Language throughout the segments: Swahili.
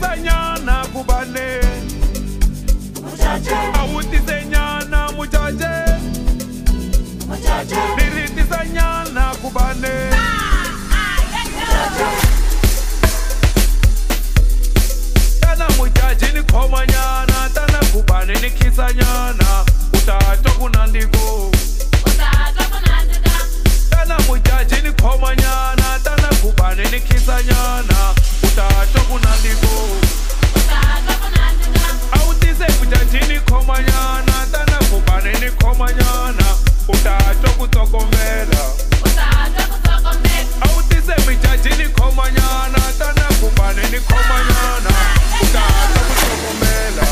nyana kubane awutise nyana Modjadji liritisa nyana kubane tana Modjadji ni khoma nyana tana kubane ni khisa nyana utato kunandiko tana Modjadji ni khoma nyana tana kubane ni khisa nyana utato kunandiko awutise Modjadji ni khoma nyana tana kubane ni khoma nyana utato kutsokomela awutise Modjadji ni khoma nyana tana kubane ni khoma nyana utato kutsokomela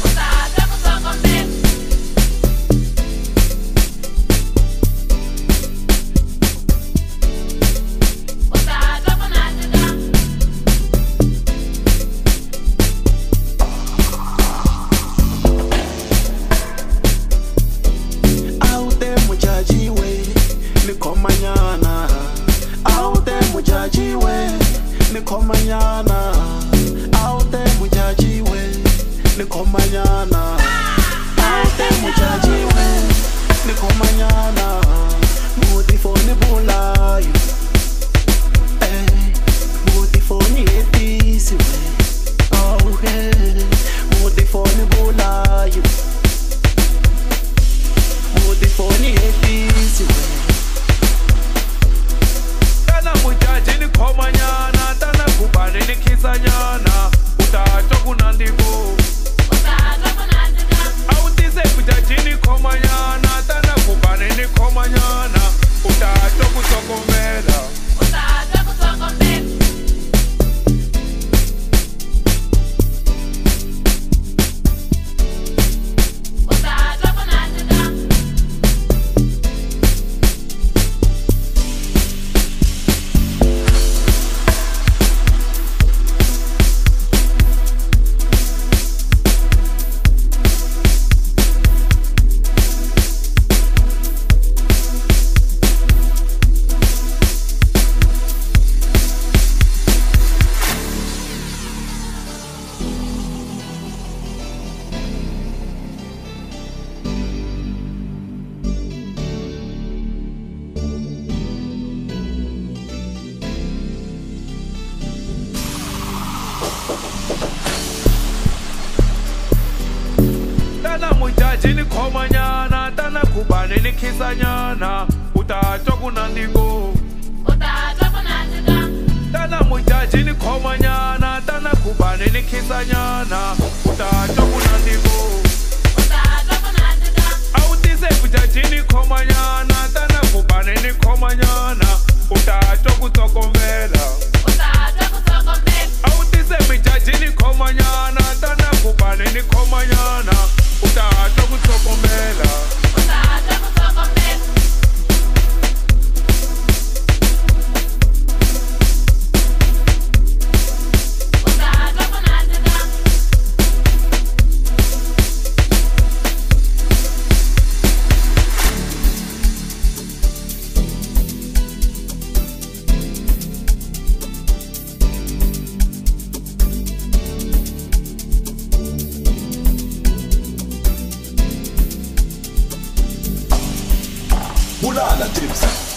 Modjadji we ni khoma nyana awute Modjadji we ni khoma nyana awute Modjadji we ni khoma nyana awute Modjadji we ni khoma nyana mutifoni bulayo mutifoni etisi we oh hey mutifoni bulayo mutifoni etisi we tana Modjadji ni khoma nyana tana kubane ni khisa nyana utato kunandiko awutise Modjadji ni khoma nyana tana kubane ni khoma nyana utato kutsokomela tana Modjadji ni khoma nyana tana kubane ni khisa nyana utato kunandiko tana Modjadji ni khoma nyana tana kubane ni khisa nyana utato kunandiko awutise Modjadji ni khoma nyana tana kubane ni khoma nyana utato kutsokomela awutise Modjadji ni khoma nyana tana kubane ni khoma nyana utato kutsokomela bulala Tebza.